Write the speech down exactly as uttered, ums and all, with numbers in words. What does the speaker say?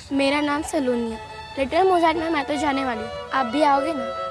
मेरा नाम सलोनी है। लिटिल मोज़ार्ट में मैं तो जाने वाली हूँ, आप भी आओगे ना?